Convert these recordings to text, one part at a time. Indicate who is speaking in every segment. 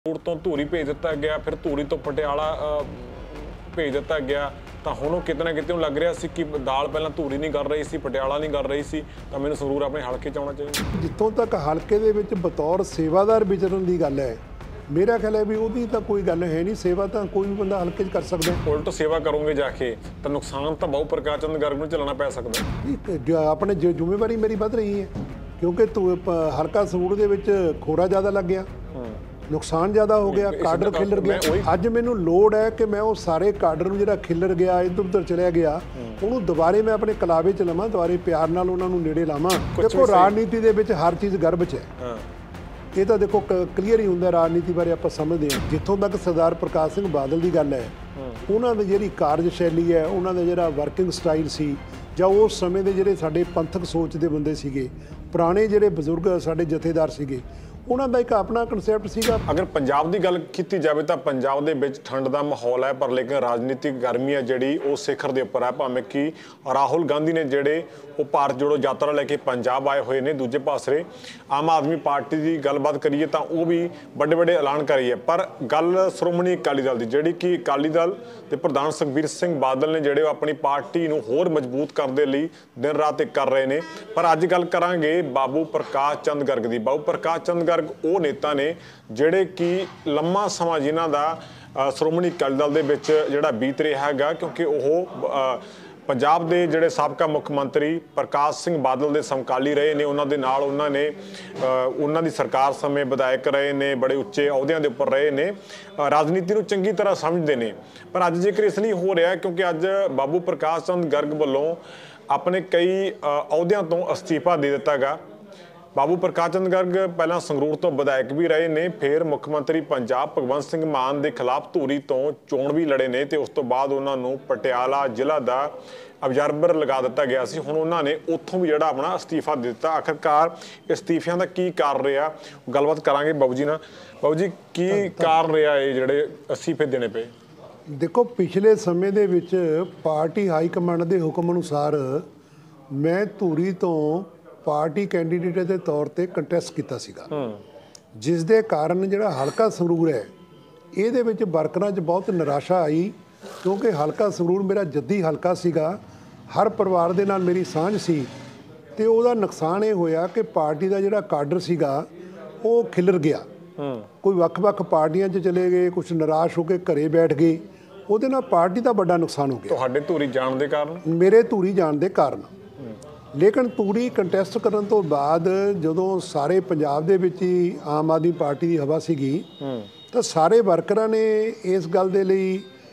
Speaker 1: तो धूरी भेज दिता गया, फिर धूरी तो पटियाला भेज दिता गया। तो हुण किते ना किते लग रहा सी कि दाल पहला धूरी नहीं कर रही सी, पटियाला नहीं कर रही सी, तो मैनूं संगरूर अपने हल्के च आउणा चाहिए।
Speaker 2: जितों तक हल्के दे विच बतौर सेवादार विचरण की गल है, मेरा ख्याल है भी ਉਹਦੀ ਤਾਂ कोई गल है नहीं। सेवा तो कोई भी बंदा हल्के कर सकता है।
Speaker 1: उल्ट सेवा करोगे जाके तो नुकसान तो बहु प्रकाश चंद गर्ग नूं झेलना पै सकदा।
Speaker 2: अपने जिम्मेवारी मेरी वध रही है क्योंकि हल्का संगरूर दे विच खोरा ज़्यादा लग गया, नुकसान ज़्यादा हो गया, काडर खिलर गया। अज मैनूं लोड़ है कि मैं वो सारे काडर नूं जिहड़ा खिलर गया, इधर उधर चलिया गया, उन्होंने दोबारे मैं अपने कलावे च लवां, दोबारे प्यार नाल उन्हां नूं नेड़े लावां। देखो राजनीति दे विच हर चीज़ गर्भ च है, ये तो देखो क्लीयर ही होंदा। राजनीति बारे आपां समझदे हां। जित्थों तक सरदार प्रकाश सिंह बादल की गल है, उन्हां दी जिहड़ी कार्यशैली है, उन्हां दा जिहड़ा वर्किंग स्टाइल सी, जां उस समय दे जिहड़े साडे पंथक सोच दे बंदे सीगे, पुराने जिहड़े बजुर्ग साडे जथेदार सीगे, उन्होंने एक अपना कंसैप्ट सीगा।
Speaker 1: अगर पंजाब की गल की जाए तो पंजाब दे विच ठंड का माहौल है, पर लेकिन राजनीतिक गर्मी है जिहड़ी वो शिखर के उपर है। भावें कि राहुल गांधी ने जिहड़े वो भारत जोड़ो यात्रा लैके पंजाब आए हुए हैं, दूजे पासे आम आदमी पार्टी की गलबात करिए तो वह भी बड़े बड़े ऐलान करी है। पर गल श्रोमणी अकाली दल की, जिहड़ी कि अकाली दल के प्रधान सुखबीर सिंह बादल ने जिहड़े अपनी पार्टी नूं होर मजबूत करने लई दिन रात एक कर रहे हैं। पर अज गल करांगे बाबू प्रकाश चंद गर्ग की। बाबू प्रकाश चंद गर्ग वो नेता ने जिहड़े कि लंबा समा जिन्हां दा श्रोमणी अकाली दल दे विच जिहड़ा बीत रहा है, क्योंकि वो पंजाब के जिहड़े साबका मुख मंत्री प्रकाश सिंह बादल के समकाली रहे ने। उन्हां दे नाल उन्होंने उन्हां दी सरकार समय विधायक रहे ने, बड़े उच्चे अहुदियां दे उपर रहे ने, राजनीति नूं चंगी तरह समझते हैं। पर अज जिक्र इसलिए हो रहा क्योंकि अज बाबू प्रकाश चंद गर्ग वालों अपने कई अहुदियां तो अस्तीफा दे दिता गया। बाबू प्रकाश चंद गर्ग पहला संगरूर तो विधायक भी रहे ने, फिर मुख मंत्री पंजाब भगवंत सिंह मान के खिलाफ धूरी तो चोण भी लड़े ने, तो उस तो बाद उन्होंने पटियाला जिला का ऑब्जर्वर लगा दिता गया सी। हुण उन्होंने उत्थों भी जिहड़ा अपना अस्तीफा दे दिता। आखिरकार इस्तीफियां का की कारण रहा, गलबात करांगे बाबू जी नाल। बाबू जी की कारण रहा है जिहड़े अस्तीफे देने पे?
Speaker 2: देखो पिछले समय दे विच पार्टी हाई कमांड के हुक्म अनुसार मैं धूरी तो पार्टी कैंडीडेट के तौर पर कंटैसट किया सीगा, जिस दे कारण जिहड़ा हल्का संगरूर है ये वर्करां च बहुत निराशा आई, क्योंकि हल्का संगरूर मेरा जद्दी हल्का सीगा, हर परिवार दे नाल मेरी सांझ सी, ते ओहदा नुकसान ये होया कि पार्टी का जिहड़ा काडर सीगा वो खिलर गया। कोई वख-वख पार्टियां च चले गए, कुछ निराश होकर घरे बैठ गए, ਉਹਦੇ ਨਾਲ पार्टी का बड़ा नुकसान हो गया।
Speaker 1: ਤੁਹਾਡੇ ਧੂਰੀ ਜਾਣ ਦੇ ਕਾਰਨ?
Speaker 2: मेरे धूरी जाण दे कारण। लेकिन धूरी कंटैसट करन तो बाद जदों सारे पंजाब दे विच ही आम आदमी पार्टी की हवा सीगी, तो सारे वर्करां ने इस गल दे लई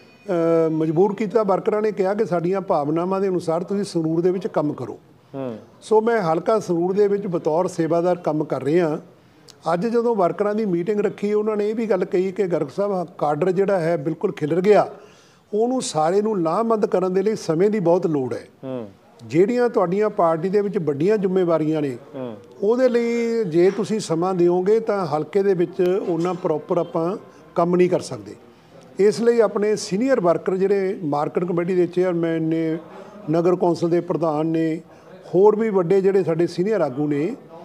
Speaker 2: मजबूर किया। वर्करां ने कहा कि साडीआं भावनावां दे अनुसार तुसीं संगरूर दे विच काम करो। सो मैं हल्का संगरूर दे विच बतौर सेवादार काम कर रहा। अज जदों वर्करां दी मीटिंग रखी, उन्होंने ये भी गल कही कि गर्ग साहब काडर जिहड़ा है बिल्कुल खिलर गया, उहनूं सारे नूं लामबंद करन दे लई समय की बहुत लोड़ है। ਜਿਹੜੀਆਂ ਤੁਹਾਡੀਆਂ ਪਾਰਟੀ ਦੇ ਵਿੱਚ ਵੱਡੀਆਂ ਜ਼ਿੰਮੇਵਾਰੀਆਂ ਨੇ, ਉਹਦੇ ਲਈ ਜੇ ਤੁਸੀਂ ਸਮਾਂ ਦਿਓਗੇ ਤਾਂ ਹਲਕੇ ਦੇ ਵਿੱਚ ਉਹਨਾਂ ਪ੍ਰੋਪਰ ਆਪਾਂ ਕੰਮ ਨਹੀਂ ਕਰ ਸਕਦੇ। ਇਸ ਲਈ ਆਪਣੇ ਸੀਨੀਅਰ ਵਰਕਰ ਜਿਹੜੇ ਮਾਰਕੀਟ ਕਮੇਟੀ ਦੇ ਚੇਅਰਮੈਨ ਨੇ, ਨਗਰ ਕੌਂਸਲ ਦੇ ਪ੍ਰਧਾਨ ਨੇ, ਹੋਰ ਵੀ ਵੱਡੇ ਜਿਹੜੇ ਸਾਡੇ ਸੀਨੀਅਰ ਆਗੂ ਨੇ,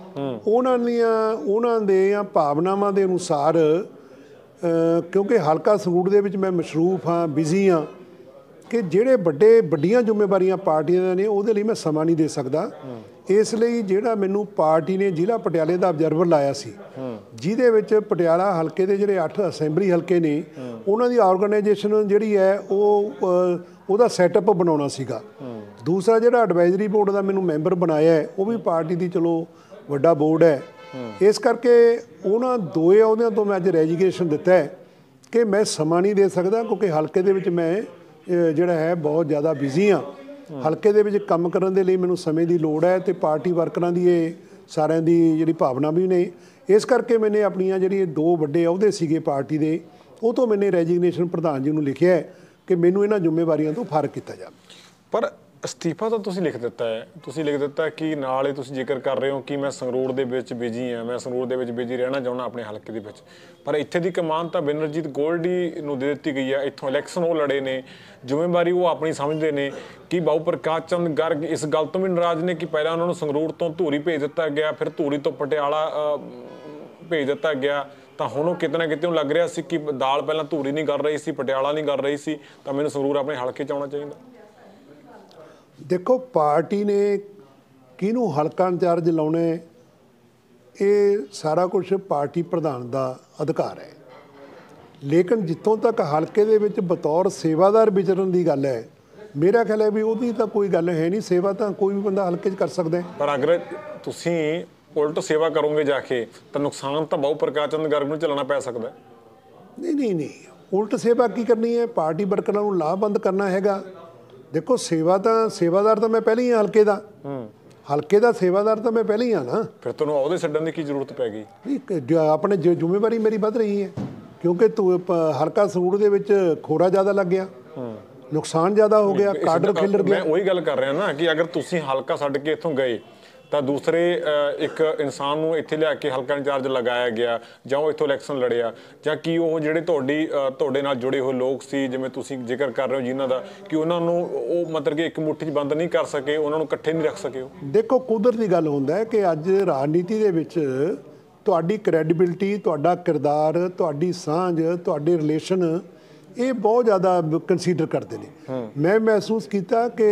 Speaker 2: ਉਹਨਾਂ ਦੀਆਂ ਭਾਵਨਾਵਾਂ ਦੇ ਅਨੁਸਾਰ, ਕਿਉਂਕਿ ਹਲਕਾ ਸੰਗਰੂਰ ਦੇ ਵਿੱਚ ਮੈਂ ਮਸ਼ਰੂਫ ਹਾਂ, ਬਿਜ਼ੀ ਹਾਂ, कि ਜਿਹੜੇ ਵੱਡੀਆਂ ਜ਼ਿੰਮੇਵਾਰੀਆਂ ਪਾਰਟੀਆਂ ਨੇ ਉਹਦੇ ਲਈ ਮੈਂ ਸਮਾਂ ਨਹੀਂ ਦੇ ਸਕਦਾ। ਇਸ ਲਈ ਜਿਹੜਾ ਮੈਨੂੰ ਪਾਰਟੀ ਨੇ ਜ਼ਿਲ੍ਹਾ ਪਟਿਆਲੇ ਦਾ ਆਬਜ਼ਰਵਰ ਲਾਇਆ ਸੀ, ਜਿਹਦੇ ਵਿੱਚ ਪਟਿਆਲਾ ਹਲਕੇ ਦੇ ਜਿਹੜੇ 8 ਅਸੈਂਬਲੀ ਹਲਕੇ ਨੇ, ਉਹਨਾਂ ਦੀ ਆਰਗੇਨਾਈਜੇਸ਼ਨ ਜਿਹੜੀ ਹੈ ਉਹਦਾ ਸੈਟਅਪ ਬਣਾਉਣਾ ਸੀਗਾ। ਦੂਸਰਾ ਜਿਹੜਾ ਐਡਵਾਈਜ਼ਰੀ ਬੋਰਡ ਦਾ ਮੈਨੂੰ ਮੈਂਬਰ ਬਣਾਇਆ ਹੈ, ਉਹ ਵੀ ਪਾਰਟੀ ਦੀ ਚਲੋ ਵੱਡਾ ਬੋਰਡ ਹੈ। ਇਸ ਕਰਕੇ ਉਹਨਾਂ ਦੋਏ ਅਹੁਦਿਆਂ ਤੋਂ ਮੈਂ ਅੱਜ ਰੈਜੀਗਨੇਸ਼ਨ ਦਿੱਤਾ ਹੈ ਕਿ ਮੈਂ ਸਮਾਂ ਨਹੀਂ ਦੇ ਸਕਦਾ, ਕਿਉਂਕਿ ਹਲਕੇ ਦੇ ਵਿੱਚ ਮੈਂ ਜਿਹੜਾ ਹੈ ਬਹੁਤ ਜ਼ਿਆਦਾ ਬਿਜ਼ੀ ਹਾਂ। ਹਲਕੇ ਦੇ ਵਿੱਚ ਕੰਮ ਕਰਨ ਦੇ ਲਈ ਮੈਨੂੰ ਸਮੇਂ ਦੀ ਲੋੜ ਹੈ, ਅਤੇ ਪਾਰਟੀ ਵਰਕਰਾਂ ਦੀ ਇਹ ਸਾਰਿਆਂ ਦੀ ਜਿਹੜੀ ਭਾਵਨਾ ਵੀ ਨੇ। ਇਸ ਕਰਕੇ ਮੈਨੇ ਆਪਣੀਆਂ ਜਿਹੜੀਆਂ 2 ਵੱਡੇ ਅਹੁਦੇ ਸੀਗੇ ਪਾਰਟੀ ਦੇ, ਉਹ ਤੋਂ ਮੈਨੇ ਰੈਜੀਗਨੇਸ਼ਨ ਪ੍ਰਧਾਨ ਜੀ ਨੂੰ ਲਿਖਿਆ ਕਿ ਮੈਨੂੰ ਇਹਨਾਂ ਜ਼ਿੰਮੇਵਾਰੀਆਂ ਤੋਂ ਫਾਰਗ ਕੀਤਾ ਜਾਵੇ।
Speaker 1: ਪਰ ਅਸਤੀਫਾ ਤਾਂ ਤੁਸੀਂ ਲਿਖ ਦਿੱਤਾ ਹੈ, ਤੁਸੀਂ ਲਿਖ ਦਿੱਤਾ ਕਿ ਨਾਲ ਹੀ ਤੁਸੀਂ ਜ਼ਿਕਰ ਕਰ ਰਹੇ ਹੋ ਕਿ ਮੈਂ ਸੰਗਰੂਰ ਦੇ ਵਿੱਚ ਬਿਜੀ ਹਾਂ, ਮੈਂ ਸੰਗਰੂਰ ਦੇ ਵਿੱਚ ਬਿਜੀ ਰਹਿਣਾ ਚਾਹੁੰਦਾ ਆਪਣੇ ਹਲਕੇ ਦੇ ਵਿੱਚ। ਪਰ ਇੱਥੇ ਦੀ ਕਮਾਨ ਤਾਂ ਬਿਨਰਜੀਤ ਗੋਲਡੀ ਨੂੰ ਦੇ ਦਿੱਤੀ ਗਈ ਹੈ। ਇੱਥੋਂ ਇਲੈਕਸ਼ਨ ਉਹ ਲੜੇ ਨੇ, ਜ਼ਿੰਮੇਵਾਰੀ ਉਹ ਆਪਣੀ ਸਮਝਦੇ ਨੇ। ਕਿ ਬਾਬੂ ਪ੍ਰਕਾਸ਼ ਚੰਦ ਗਰਗ ਇਸ ਗੱਲ ਤੋਂ ਵੀ ਨਾਰਾਜ਼ ਨੇ ਕਿ ਪਹਿਲਾਂ ਉਹਨਾਂ ਨੂੰ ਸੰਗਰੂਰ ਤੋਂ ਧੂਰੀ ਭੇਜ ਦਿੱਤਾ ਗਿਆ, ਫਿਰ ਧੂਰੀ ਤੋਂ ਪਟਿਆਲਾ ਭੇਜ ਦਿੱਤਾ ਗਿਆ, ਤਾਂ ਹੁਣ ਉਹ ਕਿਤੇ ਨਾ ਕਿਤੇ ਨੂੰ ਲੱਗ ਰਿਹਾ ਸੀ ਕਿ ਦਾਲ ਪਹਿਲਾਂ ਧੂਰੀ ਨਹੀਂ ਕਰ ਰਹੀ ਸੀ, ਪਟਿਆਲਾ ਨਹੀਂ ਕਰ ਰਹੀ ਸੀ, ਤਾਂ ਮੈਨੂੰ ਸੰਗਰੂਰ ਆਪਣੇ ਹਲਕੇ 'ਚ ਆਉਣਾ ਚਾਹੀਦਾ।
Speaker 2: ਦੇਖੋ ਪਾਰਟੀ ਨੇ ਕਿਹਨੂੰ ਹਲਕਾ ਇੰਚਾਰਜ ਲਾਉਣਾ, ਇਹ ਸਾਰਾ ਕੁਝ ਪਾਰਟੀ ਪ੍ਰਧਾਨ ਦਾ ਅਧਿਕਾਰ ਹੈ। ਲੇਕਿਨ ਜਿੱਥੋਂ ਤੱਕ ਹਲਕੇ ਦੇ ਵਿੱਚ ਬਤੌਰ ਸੇਵਾਦਾਰ ਵਿਚਰਨ ਦੀ ਗੱਲ ਹੈ, ਮੇਰਾ ਖਿਆਲ ਹੈ ਵੀ ਉਹਦੀ ਤਾਂ ਕੋਈ ਗੱਲ ਹੈ ਨਹੀਂ। ਸੇਵਾ ਤਾਂ ਕੋਈ ਵੀ ਬੰਦਾ ਹਲਕੇ 'ਚ ਕਰ ਸਕਦਾ ਹੈ।
Speaker 1: ਪਰ ਅਗਰ ਤੁਸੀਂ ਉਲਟ ਸੇਵਾ ਕਰੋਗੇ ਜਾ ਕੇ ਤਾਂ ਨੁਕਸਾਨ ਤਾਂ ਬਹੁ ਪ੍ਰਕਾਸ਼ ਚੰਦ ਗਰਗ ਨੂੰ ਝੱਲਣਾ ਪੈ ਸਕਦਾ।
Speaker 2: ਨਹੀਂ, ਉਲਟ ਸੇਵਾ ਕੀ ਕਰਨੀ ਹੈ? ਪਾਰਟੀ ਵਰਕਰਾਂ ਨੂੰ ਲਾਭਬੰਦ ਕਰਨਾ ਹੈਗਾ। ਦੇਖੋ ਸੇਵਾਦਾਰ ਤਾਂ ਮੈਂ ਪਹਿਲਾਂ ਹੀ ਹਾਂ ਹਲਕੇ ਦਾ ਸੇਵਾਦਾਰ ਤਾਂ ਮੈਂ ਪਹਿਲਾਂ ਹੀ ਹਾਂ ਨਾ।
Speaker 1: ਫਿਰ ਤੁਹਾਨੂੰ ਅਹੁਦੇ ਛੱਡਣ ਦੀ ਕੀ ਜ਼ਰੂਰਤ ਪੈ ਗਈ?
Speaker 2: ਨਹੀਂ, ਆਪਣੇ ਜ਼ਿੰਮੇਵਾਰੀ ਮੇਰੀ ਵੱਧ ਰਹੀ ਹੈ, ਕਿਉਂਕਿ ਹਲਕਾ ਸੰਗਰੂਰ ਦੇ ਵਿੱਚ ਖੋਰਾ ਜ਼ਿਆਦਾ ਲੱਗ ਗਿਆ, ਨੁਕਸਾਨ ਜ਼ਿਆਦਾ ਹੋ ਗਿਆ, ਕਾਡਰ ਖਿਲਰ ਗਿਆ।
Speaker 1: ਮੈਂ ਉਹੀ ਗੱਲ ਕਰ ਰਿਹਾ ਨਾ ਕਿ ਅਗਰ ਤੁਸੀਂ ਹਲਕਾ ਛੱਡ ਕੇ ਇੱਥੋਂ ਗਏ ਤਾਂ ਦੂਸਰੇ ਇੱਕ ਇਨਸਾਨ ਨੂੰ ਇੱਥੇ ਲਿਆ ਕੇ ਹਲਕਾ ਇੰਚਾਰਜ ਲਗਾਇਆ ਗਿਆ, ਜਾਂ ਉਹ ਇੱਥੋਂ ਇਲੈਕਸ਼ਨ ਲੜਿਆ, ਜਾਂ ਕੀ ਉਹ ਜਿਹੜੇ ਤੁਹਾਡੇ ਨਾਲ ਜੁੜੇ ਹੋਏ ਲੋਕ ਸੀ, ਜਿਵੇਂ ਤੁਸੀਂ ਜ਼ਿਕਰ ਕਰ ਰਹੇ ਹੋ ਜਿਨ੍ਹਾਂ ਦਾ, ਕਿ ਉਹਨਾਂ ਨੂੰ ਉਹ ਮਤਲਬ ਕਿ ਇੱਕ ਮੁੱਠੀ 'ਚ ਬੰਦ ਨਹੀਂ ਕਰ ਸਕੇ, ਉਹਨਾਂ ਨੂੰ ਇਕੱਠੇ ਨਹੀਂ ਰੱਖ ਸਕੇ? ਉਹ
Speaker 2: ਦੇਖੋ ਕੁਦਰਤੀ ਗੱਲ ਹੁੰਦਾ ਹੈ ਕਿ ਅੱਜ ਰਾਜਨੀਤੀ ਦੇ ਵਿੱਚ ਤੁਹਾਡੀ ਕ੍ਰੈਡੀਬਿਲਿਟੀ, ਤੁਹਾਡਾ ਕਿਰਦਾਰ, ਤੁਹਾਡੀ ਸਾਂਝ, ਤੁਹਾਡੇ ਰਿਲੇਸ਼ਨ, ਇਹ ਬਹੁਤ ਜ਼ਿਆਦਾ ਕੰਸੀਡਰ ਕਰਦੇ ਨੇ। ਮੈਂ ਮਹਿਸੂਸ ਕੀਤਾ ਕਿ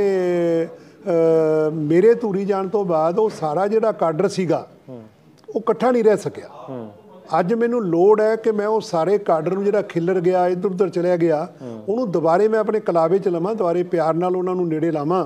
Speaker 2: ਮੇਰੇ ਧੂਰੀ ਜਾਣ ਤੋਂ ਬਾਅਦ ਉਹ ਸਾਰਾ ਜਿਹੜਾ ਕਾਡਰ ਸੀਗਾ ਉਹ ਇਕੱਠਾ ਨਹੀਂ ਰਹਿ ਸਕਿਆ। ਅੱਜ ਮੈਨੂੰ ਲੋੜ ਹੈ ਕਿ ਮੈਂ ਉਹ ਸਾਰੇ ਕਾਡਰ ਨੂੰ ਜਿਹੜਾ ਖਿਲਰ ਗਿਆ, ਇੱਧਰ ਉੱਧਰ ਚਲਿਆ ਗਿਆ, ਉਹਨੂੰ ਦੁਬਾਰੇ ਮੈਂ ਆਪਣੇ ਕਲਾਵੇ 'ਚ ਲਵਾਂ, ਦੁਬਾਰੇ ਪਿਆਰ ਨਾਲ ਉਹਨਾਂ ਨੂੰ ਨੇੜੇ ਲਾਵਾਂ।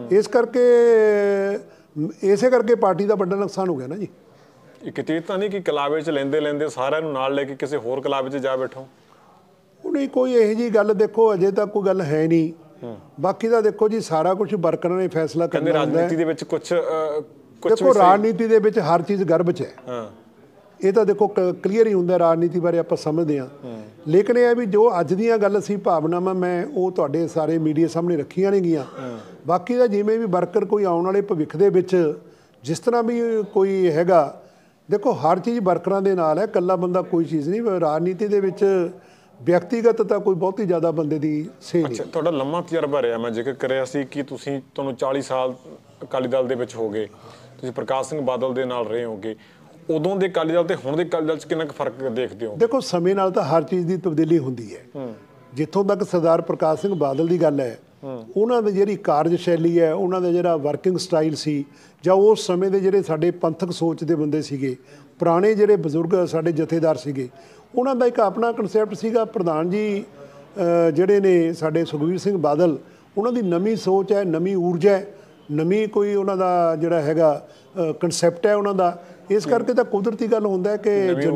Speaker 2: ਇਸੇ ਕਰਕੇ ਪਾਰਟੀ ਦਾ ਵੱਡਾ ਨੁਕਸਾਨ ਹੋ ਗਿਆ ਨਾ ਜੀ।
Speaker 1: ਇੱਕ ਚੀਜ਼ ਤਾਂ ਨਹੀਂ ਕਿ ਕਲਾਵੇ 'ਚ ਲੈਂਦੇ ਸਾਰਿਆਂ ਨੂੰ ਨਾਲ ਲੈ ਕੇ ਕਿਸੇ ਹੋਰ ਕਲਾਵੇ 'ਚ ਜਾ ਬੈਠੋ?
Speaker 2: ਉਹ ਨਹੀਂ, ਕੋਈ ਇਹੋ ਜਿਹੀ ਗੱਲ ਦੇਖੋ ਅਜੇ ਤੱਕ ਕੋਈ ਗੱਲ ਹੈ ਨਹੀਂ। ਬਾਕੀ ਤਾਂ ਦੇਖੋ ਜੀ ਸਾਰਾ ਕੁਝ ਵਰਕਰਾਂ ਨੇ ਫੈਸਲਾ ਕਰਨਾ ਹੁੰਦਾ ਹੈ।
Speaker 1: ਰਾਜਨੀਤੀ ਦੇ ਵਿੱਚ ਕੁਝ
Speaker 2: ਦੇਖੋ ਰਾਜਨੀਤੀ ਦੇ ਵਿੱਚ ਹਰ ਚੀਜ਼ ਗਰਭ 'ਚ ਹੈ, ਇਹ ਤਾਂ ਦੇਖੋ ਕਲੀਅਰ ਹੀ ਹੁੰਦਾ। ਰਾਜਨੀਤੀ ਬਾਰੇ ਆਪਾਂ ਸਮਝਦੇ ਹਾਂ, ਲੇਕਿਨ ਇਹ ਵੀ ਜੋ ਅੱਜ ਦੀਆਂ ਗੱਲ ਸੀ ਭਾਵਨਾਵਾਂ, ਮੈਂ ਉਹ ਤੁਹਾਡੇ ਸਾਰੇ ਮੀਡੀਆ ਸਾਹਮਣੇ ਰੱਖੀਆਂ ਨੇ ਗੀਆਂ। ਬਾਕੀ ਦਾ ਜਿਵੇਂ ਵੀ ਵਰਕਰ ਕੋਈ ਆਉਣ ਵਾਲੇ ਭਵਿੱਖ ਦੇ ਵਿੱਚ ਜਿਸ ਤਰ੍ਹਾਂ ਵੀ ਕੋਈ ਹੈਗਾ, ਦੇਖੋ ਹਰ ਚੀਜ਼ ਵਰਕਰਾਂ ਦੇ ਨਾਲ ਹੈ, ਇਕੱਲਾ ਬੰਦਾ ਕੋਈ ਚੀਜ਼ ਨਹੀਂ। ਰਾਜਨੀਤੀ ਦੇ ਵਿੱਚ ਵਿਅਕਤੀਗਤ ਤਾਂ ਕੋਈ ਬਹੁਤੀ ਜ਼ਿਆਦਾ ਬੰਦੇ ਦੀ ਸਹੀ ਨਹੀਂ।
Speaker 1: ਤੁਹਾਡਾ ਲੰਮਾ ਤਜਰਬਾ ਰਿਹਾ, ਮੈਂ ਜ਼ਿਕਰ ਕਰਿਆ ਸੀ ਕਿ ਤੁਹਾਨੂੰ 40 ਸਾਲ ਅਕਾਲੀ ਦਲ ਦੇ ਵਿੱਚ ਹੋ ਗਏ, ਤੁਸੀਂ ਪ੍ਰਕਾਸ਼ ਸਿੰਘ ਬਾਦਲ ਦੇ ਨਾਲ ਰਹੇ ਹੋਗੇ। ਉਦੋਂ ਦੇ ਅਕਾਲੀ ਦਲ ਤੇ ਹੁਣ ਦੇ ਅਕਾਲੀ ਦਲ 'ਚ ਕਿੰਨਾ ਕੁ ਫਰਕ ਦੇਖਦੇ ਹੋ?
Speaker 2: ਦੇਖੋ ਸਮੇਂ ਨਾਲ ਤਾਂ ਹਰ ਚੀਜ਼ ਦੀ ਤਬਦੀਲੀ ਹੁੰਦੀ ਹੈ। ਜਿੱਥੋਂ ਤੱਕ ਸਰਦਾਰ ਪ੍ਰਕਾਸ਼ ਸਿੰਘ ਬਾਦਲ ਦੀ ਗੱਲ ਹੈ, ਉਹਨਾਂ ਦੀ ਜਿਹੜੀ ਕਾਰਜਸ਼ੈਲੀ ਹੈ, ਉਹਨਾਂ ਦਾ ਜਿਹੜਾ ਵਰਕਿੰਗ ਸਟਾਈਲ ਸੀ, ਜਾਂ ਉਸ ਸਮੇਂ ਦੇ ਜਿਹੜੇ ਸਾਡੇ ਪੰਥਕ ਸੋਚ ਦੇ ਬੰਦੇ ਸੀਗੇ, ਪੁਰਾਣੇ ਜਿਹੜੇ ਬਜ਼ੁਰਗ ਸਾਡੇ ਜਥੇਦਾਰ ਸੀਗੇ, ਉਹਨਾਂ ਦਾ ਇੱਕ ਆਪਣਾ ਕਨਸੈਪਟ ਸੀਗਾ। ਪ੍ਰਧਾਨ ਜੀ ਜਿਹੜੇ ਨੇ ਸਾਡੇ ਸੁਖਬੀਰ ਸਿੰਘ ਬਾਦਲ, ਉਹਨਾਂ ਦੀ ਨਵੀਂ ਸੋਚ ਹੈ, ਨਵੀਂ ਊਰਜਾ ਹੈ, ਨਵੀਂ ਕੋਈ ਉਹਨਾਂ ਦਾ ਜਿਹੜਾ ਹੈਗਾ ਕਨਸੈਪਟ ਹੈ ਉਹਨਾਂ ਦਾ। ਇਸ ਕਰਕੇ ਤਾਂ ਕੁਦਰਤੀ ਗੱਲ ਹੁੰਦਾ ਹੈ ਕਿ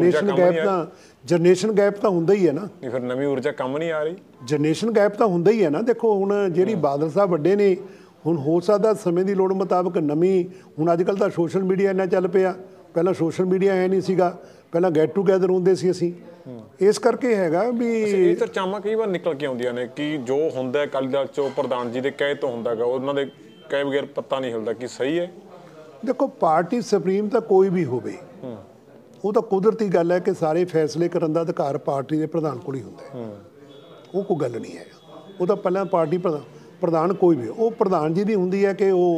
Speaker 2: ਜਨਰੇਸ਼ਨ ਗੈਪ ਤਾਂ ਹੁੰਦਾ ਹੀ ਹੈ ਨਾ।
Speaker 1: ਫਿਰ ਨਵੀਂ ਊਰਜਾ ਕੰਮ ਨਹੀਂ ਆ ਰਹੀ?
Speaker 2: ਜਨਰੇਸ਼ਨ ਗੈਪ ਤਾਂ ਹੁੰਦਾ ਹੀ ਹੈ ਨਾ। ਦੇਖੋ ਹੁਣ ਜਿਹੜੀ ਬਾਦਲ ਸਾਹਿਬ ਵੱਡੇ ਨੇ, ਹੁਣ ਹੋ ਸਕਦਾ ਸਮੇਂ ਦੀ ਲੋੜ ਮੁਤਾਬਕ ਨਵੀਂ, ਹੁਣ ਅੱਜ ਕੱਲ੍ਹ ਤਾਂ ਸੋਸ਼ਲ ਮੀਡੀਆ ਇੰਨਾ ਚੱਲ ਪਿਆ, ਪਹਿਲਾਂ ਸੋਸ਼ਲ ਮੀਡੀਆ ਹੈ ਨਹੀਂ ਸੀਗਾ, ਪਹਿਲਾਂ ਗੈਟ ਟੂਗੈਦਰ ਹੁੰਦੇ ਸੀ ਅਸੀਂ। ਇਸ ਕਰਕੇ ਹੈਗਾ ਵੀ
Speaker 1: ਇਹ ਚਰਚਾਵਾਂ ਕਈ ਵਾਰ ਨਿਕਲ ਕੇ ਆਉਂਦੀਆਂ ਨੇ ਕਿ ਜੋ ਹੁੰਦਾ ਅਕਾਲੀ ਦਲ 'ਚ ਪ੍ਰਧਾਨ ਜੀ ਦੇ ਕਹੇ ਤੋਂ ਹੁੰਦਾ ਗਾ, ਉਹਨਾਂ ਦੇ ਕਹੇ ਬਗੈਰ ਪੱਤਾ ਨਹੀਂ ਹਿਲਦਾ। ਕੀ ਸਹੀ ਹੈ?
Speaker 2: ਦੇਖੋ ਪਾਰਟੀ ਸੁਪਰੀਮ ਤਾਂ ਕੋਈ ਵੀ ਹੋਵੇ, ਉਹ ਤਾਂ ਕੁਦਰਤੀ ਗੱਲ ਹੈ ਕਿ ਸਾਰੇ ਫੈਸਲੇ ਕਰਨ ਦਾ ਅਧਿਕਾਰ ਪਾਰਟੀ ਦੇ ਪ੍ਰਧਾਨ ਕੋਲ ਹੀ ਹੁੰਦਾ ਹੈ। ਉਹ ਕੋਈ ਗੱਲ ਨਹੀਂ ਹੈ। ਉਹ ਤਾਂ ਪਹਿਲਾਂ ਪਾਰਟੀ ਪ੍ਰਧਾਨ ਕੋਈ ਵੀ, ਉਹ ਪ੍ਰਧਾਨ ਜੀ ਦੀ ਹੁੰਦੀ ਹੈ ਕਿ ਉਹ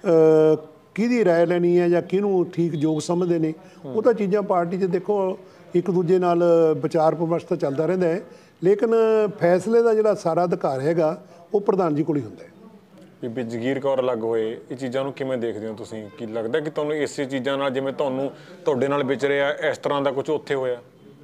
Speaker 2: ਕਿਹਦੀ ਰਾਏ ਲੈਣੀ ਹੈ ਜਾਂ ਕਿਹਨੂੰ ਠੀਕ ਯੋਗ ਸਮਝਦੇ ਨੇ। ਉਹ ਤਾਂ ਚੀਜ਼ਾਂ ਪਾਰਟੀ 'ਚ ਦੇਖੋ ਇੱਕ ਦੂਜੇ ਨਾਲ ਵਿਚਾਰ ਵਿਮਰਸ਼ ਤਾਂ ਚੱਲਦਾ ਰਹਿੰਦਾ ਹੈ, ਲੇਕਿਨ ਫੈਸਲੇ ਦਾ ਜਿਹੜਾ ਸਾਰਾ ਅਧਿਕਾਰ ਹੈਗਾ ਉਹ ਪ੍ਰਧਾਨ ਜੀ ਕੋਲ ਹੀ ਹੁੰਦਾ ਹੈ।
Speaker 1: ਬੀਬੀ ਜਗੀਰ ਕੌਰ ਅਲੱਗ ਹੋਏ, ਇਹ ਚੀਜ਼ਾਂ ਨੂੰ ਕਿਵੇਂ ਦੇਖਦੇ ਹੋ ਤੁਸੀਂ? ਕੀ ਲੱਗਦਾ ਕਿ ਤੁਹਾਨੂੰ ਇਸੇ ਚੀਜ਼ਾਂ ਨਾਲ, ਜਿਵੇਂ ਤੁਹਾਡੇ ਨਾਲ ਵਿਚਰਿਆ, ਇਸ ਤਰ੍ਹਾਂ ਦਾ ਕੁਝ ਉੱਥੇ ਹੋਇਆ?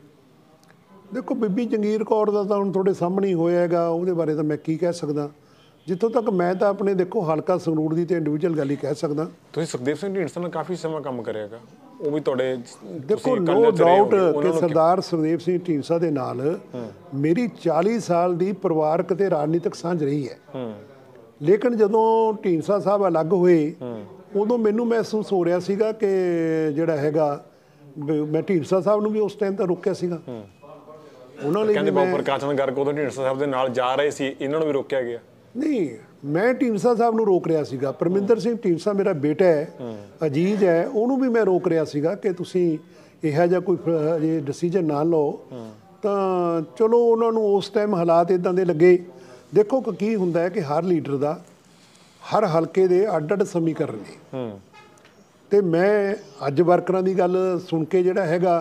Speaker 2: ਦੇਖੋ ਬੀਬੀ ਜਗੀਰ ਕੌਰ ਦਾ ਤਾਂ ਹੁਣ ਤੁਹਾਡੇ ਸਾਹਮਣੇ ਹੀ ਹੋਇਆ ਹੈਗਾ, ਉਹਦੇ ਬਾਰੇ ਤਾਂ ਮੈਂ ਕੀ ਕਹਿ ਸਕਦਾ। ਜਿੱਥੋਂ ਤੱਕ ਮੈਂ ਤਾਂ ਆਪਣੇ ਦੇਖੋ ਹਲਕਾ ਸੰਗਰੂਰ ਦੀ ਤੇ ਇੰਡੀਵਿਜੂਅਲ ਗੱਲ ਹੀ ਕਹਿ ਸਕਦਾ।
Speaker 1: ਤੁਸੀਂ ਸੁਖਦੇਵ ਸਿੰਘ ਢੀਂਡਸਾ ਨਾਲ ਕਾਫੀ ਸਮਾਂ ਕੰਮ ਕਰਿਆਗਾ, ਉਹ ਵੀ ਤੁਹਾਡੇ
Speaker 2: ਦੇਖੋ ਨੋ ਡਾਊਟ ਕਿ ਸਰਦਾਰ ਸੁਖਦੇਵ ਸਿੰਘ ਢੀਂਡਸਾ ਦੇ ਨਾਲ ਮੇਰੀ 40 ਸਾਲ ਦੀ ਪਰਿਵਾਰਕ ਤੇ ਰਾਜਨੀਤਿਕ ਸਾਂਝ ਰਹੀ ਹੈ। ਲੇਕਿਨ ਜਦੋਂ ਢੀਂਡਸਾ ਸਾਹਿਬ ਅਲੱਗ ਹੋਏ, ਉਦੋਂ ਮੈਨੂੰ ਮਹਿਸੂਸ ਹੋ ਰਿਹਾ ਸੀਗਾ ਕਿ ਜਿਹੜਾ ਹੈਗਾ, ਮੈਂ ਢੀਂਡਸਾ ਸਾਹਿਬ ਨੂੰ ਵੀ ਉਸ ਟਾਈਮ ਤਾਂ ਰੋਕਿਆ ਸੀਗਾ। ਉਹਨਾਂ ਲਈ
Speaker 1: ਕਹਿੰਦੇ ਬਾਬੂ ਪ੍ਰਕਾਸ਼ ਚੰਦ ਗਰਗ ਉਦੋਂ ਢੀਂਡਸਾ ਸਾਹਿਬ ਦੇ ਨਾਲ ਜਾ ਰਹੇ ਸੀ, ਇਹਨਾਂ ਨੂੰ ਵੀ ਰੋਕਿਆ ਗਿਆ? ਨਹੀਂ,
Speaker 2: ਮੈਂ ਢੀਂਡਸਾ ਸਾਹਿਬ ਨੂੰ ਰੋਕ ਰਿਹਾ ਸੀਗਾ। ਪਰਮਿੰਦਰ ਸਿੰਘ ਢੀਂਡਸਾ ਮੇਰਾ ਬੇਟਾ ਹੈ, ਅਜੀਜ਼ ਹੈ, ਉਹਨੂੰ ਵੀ ਮੈਂ ਰੋਕ ਰਿਹਾ ਸੀਗਾ ਕਿ ਤੁਸੀਂ ਇਹੋ ਜਿਹਾ ਕੋਈ ਜੇ ਡਿਸੀਜਨ ਨਾ ਲਓ। ਤਾਂ ਚਲੋ ਉਹਨਾਂ ਨੂੰ ਉਸ ਟਾਈਮ ਹਾਲਾਤ ਇੱਦਾਂ ਦੇ ਲੱਗੇ। ਦੇਖੋ ਕੀ ਹੁੰਦਾ ਹੈ ਕਿ ਹਰ ਲੀਡਰ ਦਾ ਹਰ ਹਲਕੇ ਦੇ ਅੱਡ ਅੱਡ ਸਮੀਕਰਨ ਨੇ, ਤੇ ਮੈਂ ਅੱਜ ਵਰਕਰਾਂ ਦੀ ਗੱਲ ਸੁਣ ਕੇ ਜਿਹੜਾ ਹੈਗਾ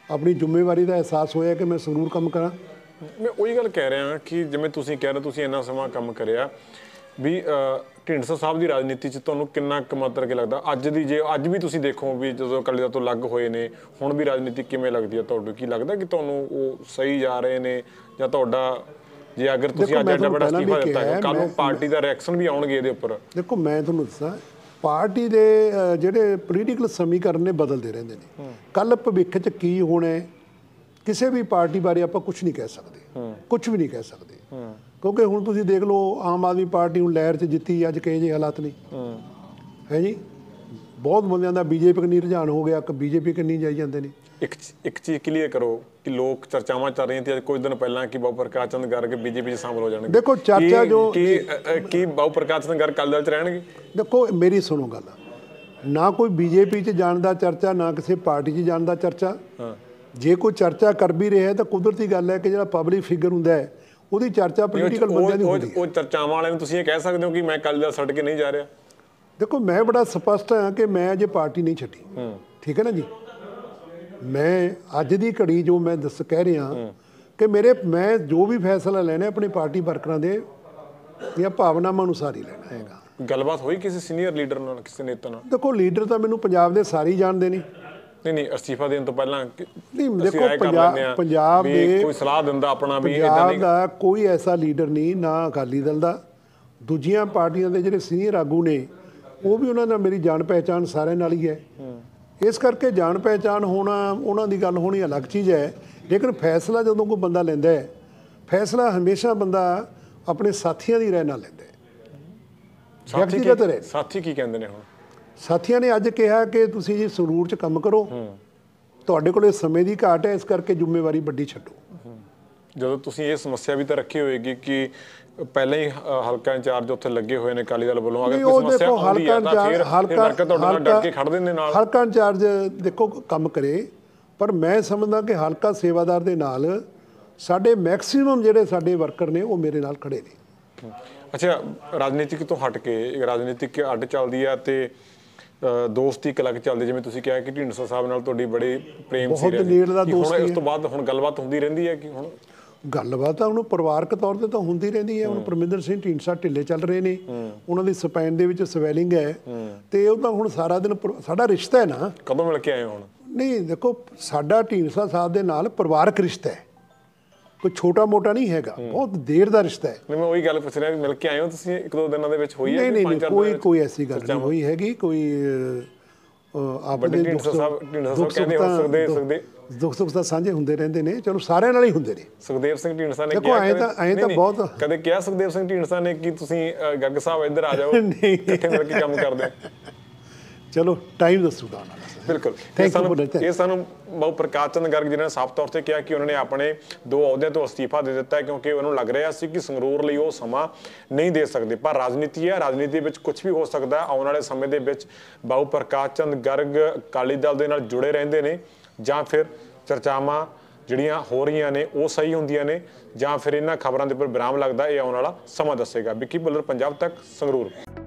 Speaker 2: ਆਪਣੀ ਜ਼ਿੰਮੇਵਾਰੀ ਦਾ ਅਹਿਸਾਸ ਹੋਇਆ ਕਿ ਮੈਂ ਸੰਗਰੂਰ ਕੰਮ ਕਰਾਂ।
Speaker 1: ਮੈਂ ਉਹੀ ਗੱਲ ਕਹਿ ਰਿਹਾ ਕਿ ਜਿਵੇਂ ਤੁਸੀਂ ਕਹਿ ਰਹੇ ਤੁਸੀਂ ਇੰਨਾ ਸਮਾਂ ਕੰਮ ਕਰਿਆ ਵੀ ਢੀਂਡਸਾ ਸਾਹਿਬ ਦੀ ਰਾਜਨੀਤੀ 'ਚ ਤੁਹਾਨੂੰ ਕਿੰਨਾ ਕੁ ਮਤਲਬ ਕਿ ਲੱਗਦਾ ਅੱਜ ਦੀ, ਜੇ ਅੱਜ ਵੀ ਤੁਸੀਂ ਦੇਖੋ ਵੀ ਜਦੋਂ ਅਕਾਲੀ ਦਲ ਤੋਂ ਅਲੱਗ ਹੋਏ ਨੇ ਹੁਣ ਵੀ ਰਾਜਨੀਤੀ ਕਿਵੇਂ ਲੱਗਦੀ ਹੈ ਤੁਹਾਨੂੰ? ਕੀ ਲੱਗਦਾ ਕਿ ਤੁਹਾਨੂੰ ਉਹ ਸਹੀ ਜਾ ਰਹੇ ਨੇ ਜਾਂ ਤੁਹਾਡਾ, ਜੇ ਅਗਰ ਤੁਸੀਂ ਅੱਜ ਐਡਾ ਵੱਡਾ ਅਸਤੀਫਾ ਦਿੱਤਾ ਹੈ ਕੱਲ੍ਹ ਨੂੰ ਪਾਰਟੀ ਦਾ ਰਿਐਕਸ਼ਨ ਵੀ ਆਉਣਗੇ ਇਹਦੇ ਉੱਪਰ?
Speaker 2: ਦੇਖੋ ਮੈਂ ਤੁਹਾਨੂੰ ਦੱਸਾਂ, ਪਾਰਟੀ ਦੇ ਜਿਹੜੇ ਪੋਲੀਟੀਕਲ ਸਮੀਕਰਨ ਨੇ ਬਦਲਦੇ ਰਹਿੰਦੇ ਨੇ। ਕੱਲ ਭਵਿੱਖ 'ਚ ਕੀ ਹੋਣਾ ਹੈ ਕਿਸੇ ਵੀ ਪਾਰਟੀ ਬਾਰੇ ਆਪਾਂ ਕੁਝ ਨਹੀਂ ਕਹਿ ਸਕਦੇ, ਕੁਝ ਵੀ ਨਹੀਂ ਕਹਿ ਸਕਦੇ, ਕਿਉਂਕਿ ਹੁਣ ਤੁਸੀਂ ਦੇਖ ਲਓ ਆਮ ਆਦਮੀ ਪਾਰਟੀ ਹੁਣ ਲਹਿਰ 'ਚ ਜਿੱਤੀ, ਅੱਜ ਕਿਹੋ ਜਿਹੇ ਹਾਲਾਤ ਨੇ ਹੈ ਜੀ। ਬਹੁਤ ਬੰਦਿਆਂ ਦਾ ਬੀਜੇਪੀ ਕੰਨੀ ਰੁਝਾਨ ਹੋ ਗਿਆ, ਬੀਜੇਪੀ ਕੰਨੀ ਜਾਈ ਜਾਂਦੇ ਨੇ।
Speaker 1: ਇੱਕ ਚੀਜ਼ ਕਲੀਅਰ ਕਰੋ ਕਿ ਲੋਕ ਚਰਚਾਵਾਂ ਚੱਲ ਰਹੀਆਂ ਤੇ ਕੁਝ ਦਿਨ ਪਹਿਲਾਂ ਕਿ ਬਾਬੂ ਪ੍ਰਕਾਸ਼ ਚੰਦ ਗਰਗ ਬੀਜੇਪੀ 'ਚ ਸ਼ਾਮਲ ਹੋ ਜਾਣਗੇ।
Speaker 2: ਦੇਖੋ ਚਰਚਾ ਜੋ
Speaker 1: ਕੀ ਬਾਬੂ ਪ੍ਰਕਾਸ਼ ਚੰਦ ਗਰਗ ਅਕਾਲੀ ਦਲ 'ਚ ਰਹਿਣਗੇ?
Speaker 2: ਦੇਖੋ ਮੇਰੀ ਸੁਣੋ ਗੱਲ, ਨਾ ਕੋਈ ਬੀਜੇਪੀ 'ਚ ਜਾਣ ਦਾ ਚਰਚਾ, ਨਾ ਕਿਸੇ ਪਾਰਟੀ 'ਚ ਜਾਣ ਦਾ ਚਰਚਾ। ਜੇ ਕੋਈ ਚਰਚਾ ਕਰ ਵੀ ਰਿਹਾ ਤਾਂ ਕੁਦਰਤੀ ਗੱਲ ਹੈ ਕਿ ਜਿਹੜਾ ਪਬਲਿਕ ਫਿਗਰ ਹੁੰਦਾ ਹੈ ਉਹਦੀ ਚਰਚਾ ਪੋਲੀਟੀਕਲ ਬੰਦਿਆਂ ਦੀ ਹੁੰਦੀ ਹੈ।
Speaker 1: ਉਹ ਚਰਚਾਵਾਂ ਵਾਲਿਆਂ ਨੂੰ ਤੁਸੀਂ ਇਹ ਕਹਿ ਸਕਦੇ ਹੋ ਕਿ ਮੈਂ ਅਕਾਲੀ ਦਲ ਛੱਡ ਕੇ ਨਹੀਂ ਜਾ ਰਿਹਾ?
Speaker 2: ਦੇਖੋ ਮੈਂ ਬੜਾ ਸਪਸ਼ਟ ਹਾਂ ਕਿ ਮੈਂ ਅਜੇ ਪਾਰਟੀ ਨਹੀਂ ਛੱਡੀ, ਠੀਕ ਹੈ ਨਾ ਜੀ। ਮੈਂ ਅੱਜ ਦੀ ਘੜੀ ਜੋ ਮੈਂ ਕਹਿ ਰਿਹਾ ਕਿ ਮੈਂ ਜੋ ਵੀ ਫੈਸਲਾ ਲੈਣਾ ਆਪਣੇ ਪਾਰਟੀ ਵਰਕਰਾਂ ਦੇ ਜਾਂ ਭਾਵਨਾਵਾਂ ਅਨੁਸਾਰ ਹੀ ਲੈਣਾ ਹੈਗਾ।
Speaker 1: ਗੱਲਬਾਤ ਹੋਈ ਕਿਸੇ ਸੀਨੀਅਰ ਲੀਡਰ ਨਾਲ, ਕਿਸੇ ਨੇਤਾ ਨਾਲ?
Speaker 2: ਦੇਖੋ ਲੀਡਰ ਤਾਂ ਮੈਨੂੰ ਪੰਜਾਬ ਦੇ ਸਾਰੇ ਹੀ ਜਾਣਦੇ ਨੇ।
Speaker 1: ਨਹੀਂ ਅਸਤੀਫਾ ਦੇਣ ਤੋਂ ਪਹਿਲਾਂ
Speaker 2: ਨਹੀਂ, ਦੇਖੋ ਪੰਜਾਬ ਦੇ
Speaker 1: ਕੋਈ ਸਲਾਹ ਦਿੰਦਾ ਆਪਣਾ ਵੀ
Speaker 2: ਪੰਜਾਬ ਦਾ ਕੋਈ ਐਸਾ ਲੀਡਰ ਨਹੀਂ, ਨਾ ਅਕਾਲੀ ਦਲ ਦਾ, ਦੂਜੀਆਂ ਪਾਰਟੀਆਂ ਦੇ ਜਿਹੜੇ ਸੀਨੀਅਰ ਆਗੂ ਨੇ ਉਹ ਵੀ ਉਹਨਾਂ ਨਾਲ ਮੇਰੀ ਜਾਣ ਪਹਿਚਾਣ ਸਾਰਿਆਂ ਨਾਲ ਹੀ ਹੈ। ਇਸ ਕਰਕੇ ਜਾਣ ਪਹਿਚਾਣ ਹੋਣਾ, ਉਹਨਾਂ ਦੀ ਗੱਲ ਹੋਣੀ ਅਲੱਗ ਚੀਜ਼ ਹੈ, ਲੇਕਿਨ ਫੈਸਲਾ ਜਦੋਂ ਕੋਈ ਬੰਦਾ ਲੈਂਦਾ ਹੈ, ਫੈਸਲਾ ਹਮੇਸ਼ਾ ਬੰਦਾ ਆਪਣੇ ਸਾਥੀਆਂ ਦੀ ਰਾਏ ਨਾਲ ਲੈਂਦਾ ਹੈ।
Speaker 1: ਸਾਥੀ ਕੀ ਕਹਿੰਦੇ ਨੇ ਹੁਣ?
Speaker 2: ਸਾਥੀਆਂ ਨੇ ਅੱਜ ਕਿਹਾ ਕਿ ਤੁਸੀਂ ਜੀ ਸੰਗਰੂਰ 'ਚ ਕੰਮ ਕਰੋ, ਤੁਹਾਡੇ ਕੋਲ ਸਮੇਂ ਦੀ ਘਾਟ ਹੈ, ਇਸ ਕਰਕੇ ਜ਼ਿੰਮੇਵਾਰੀ ਵੱਡੀ ਛੱਡੋ।
Speaker 1: ਜਦੋਂ ਤੁਸੀਂ ਇਹ ਸਮੱਸਿਆ ਵੀ ਤਾਂ ਰੱਖੀ ਹੋਏਗੀ ਕਿ ਪਹਿਲਾਂ ਹੀ ਹਲਕਾ ਇੰਚਾਰਜ ਉੱਥੇ ਲੱਗੇ ਹੋਏ ਨੇ ਅਕਾਲੀ ਦਲ ਵੱਲੋਂ, ਅਗਰ ਕੋਈ ਸਮੱਸਿਆ ਆਉਂਦੀ ਹੈ ਤਾਂ ਫਿਰ ਵਰਕਰ ਤੁਹਾਡੇ ਨਾਲ ਡਟ ਕੇ ਖੜਦੇ ਨੇ ਨਾਲ।
Speaker 2: ਹਲਕਾ ਇੰਚਾਰਜ ਦੇਖੋ ਕੰਮ ਕਰੇ, ਪਰ ਮੈਂ ਸਮਝਦਾ ਕਿ ਹਲਕਾ ਸੇਵਾਦਾਰ ਦੇ ਨਾਲ ਸਾਡੇ ਮੈਕਸਿਮਮ ਜਿਹੜੇ ਸਾਡੇ ਵਰਕਰ ਨੇ ਉਹ ਮੇਰੇ ਨਾਲ ਖੜੇ ਨੇ।
Speaker 1: ਅੱਛਾ, ਰਾਜਨੀਤਿਕ ਤੋਂ ਹਟ ਕੇ ਰਾਜਨੀਤਿਕ ਅੱਡ ਚੱਲਦੀ ਆ ਤੇ ਦੋਸਤੀ ਇੱਕ ਅਲੱਗ ਚੱਲਦੀ, ਜਿਵੇਂ ਤੁਸੀਂ ਕਿਹਾ ਕਿ ਢੀਂਡਸਾ ਸਾਹਿਬ ਨਾਲ ਤੁਹਾਡੀ ਬੜੀ ਪ੍ਰੇਮ ਸੀ, ਹੁਣ ਇਸ ਤੋਂ ਬਾਅਦ ਹੁਣ ਗੱਲਬਾਤ ਹੁੰਦੀ ਰਹਿੰਦੀ ਹੈ? ਕਿ ਹੁਣ
Speaker 2: ਗੱਲਬਾਤ ਤਾਂ ਹੁਣ ਪਰਿਵਾਰਕ ਤੌਰ ਤੇ ਤਾਂ ਹੁੰਦੀ ਰਹਿੰਦੀ ਹੈ। ਹੁਣ ਪਰਮਿੰਦਰ ਸਿੰਘ ਢੀਂਡਸਾ ਢਿੱਲੇ ਚੱਲ ਰਹੇ ਨੇ, ਉਹਨਾਂ ਦੀ ਸਪਾਈਨ ਦੇ ਵਿੱਚ ਸਵੈਲਿੰਗ ਹੈ ਤੇ ਉਹ ਤਾਂ ਹੁਣ ਸਾਰਾ ਦਿਨ ਸਾਡਾ ਰਿਸ਼ਤਾ ਹੈ ਨਾ।
Speaker 1: ਕਦੋਂ ਮਿਲ ਕੇ ਆਏ ਹੁਣ?
Speaker 2: ਨਹੀਂ ਦੇਖੋ, ਸਾਡਾ ਢੀਂਡਸਾ ਸਾਹਿਬ ਦੇ ਨਾਲ ਪਰਿਵਾਰਕ ਰਿਸ਼ਤਾ ਹੈ, ਕੋਈ ਛੋਟਾ ਮੋਟਾ ਨਹੀਂ ਹੈਗਾ, ਬਹੁਤ ਦੇਰ ਦਾ ਰਿਸ਼ਤਾ ਹੈ।
Speaker 1: ਮੈਂ ਉਹੀ ਗੱਲ ਪੁੱਛ ਰਿਹਾ ਵੀ ਮਿਲ ਕੇ ਆਏ ਹੋ ਤੁਸੀਂ ਇੱਕ ਦੋ ਦਿਨਾਂ ਦੇ ਵਿੱਚ? ਹੋਈ ਹੈ?
Speaker 2: ਨਹੀਂ, ਕੋਈ ਐਸੀ ਗੱਲ ਨਹੀਂ ਹੋਈ ਹੈਗੀ। ਕੋਈ ਆਪਣੇ ਦੁੱਖ ਸੁੱਖ ਤਾਂ ਸਾਂਝੇ ਹੁੰਦੇ ਰਹਿੰਦੇ ਨੇ, ਚਲੋ ਸਾਰਿਆਂ ਨਾਲ ਹੀ ਹੁੰਦੇ ਨੇ।
Speaker 1: ਸੁਖਦੇਵ ਸਿੰਘ ਢੀਂਡਸਾ ਨੇ
Speaker 2: ਦੇਖੋ ਐਂ ਤਾਂ ਬਹੁਤ
Speaker 1: ਕਦੇ ਕਿਹਾ ਸੁਖਦੇਵ ਸਿੰਘ ਢੀਂਡਸਾ ਨੇ ਕਿ ਤੁਸੀਂ ਗੱਗ ਸਾਹਿਬ ਇੱਧਰ ਆ ਜਾਓ, ਇਕੱਠੇ ਮਿਲ ਕੇ ਕੰਮ ਕਰਦੇ?
Speaker 2: ਚਲੋ ਟਾਈਮ ਦੱਸੂਗਾ ਉਹਨਾਂ ਦਾ।
Speaker 1: ਬਿਲਕੁਲ, ਇਹ ਸਾਨੂੰ ਬਾਬੂ ਪ੍ਰਕਾਸ਼ ਚੰਦ ਗਰਗ ਜਿਹਨਾਂ ਨੇ ਸਾਫ਼ ਤੌਰ ਤੇ ਕਿਹਾ ਕਿ ਉਹਨਾਂ ਨੇ ਆਪਣੇ 2 ਅਹੁਦਿਆਂ ਤੋਂ ਅਸਤੀਫਾ ਦੇ ਦਿੱਤਾ ਕਿਉਂਕਿ ਉਹਨਾਂ ਨੂੰ ਲੱਗ ਰਿਹਾ ਸੀ ਕਿ ਸੰਗਰੂਰ ਲਈ ਉਹ ਸਮਾਂ ਨਹੀਂ ਦੇ ਸਕਦੇ। ਪਰ ਰਾਜਨੀਤੀ ਹੈ, ਰਾਜਨੀਤੀ ਵਿੱਚ ਕੁਝ ਵੀ ਹੋ ਸਕਦਾ। ਆਉਣ ਵਾਲੇ ਸਮੇਂ ਦੇ ਵਿੱਚ ਬਾਬੂ ਪ੍ਰਕਾਸ਼ ਚੰਦ ਗਰਗ ਅਕਾਲੀ ਦਲ ਦੇ ਨਾਲ ਜੁੜੇ ਰਹਿੰਦੇ ਨੇ ਜਾਂ ਫਿਰ ਚਰਚਾਵਾਂ ਜਿਹੜੀਆਂ ਹੋ ਰਹੀਆਂ ਨੇ ਉਹ ਸਹੀ ਹੁੰਦੀਆਂ ਨੇ ਜਾਂ ਫਿਰ ਇਹਨਾਂ ਖਬਰਾਂ ਦੇ ਉੱਪਰ ਵਿਰਾਮ ਲੱਗਦਾ, ਇਹ ਆਉਣ ਵਾਲਾ ਸਮਾਂ ਦੱਸੇਗਾ। ਵਿੱਕੀ ਭੁੱਲਰ, ਪੰਜਾਬ ਤੱਕ, ਸੰਗਰੂਰ।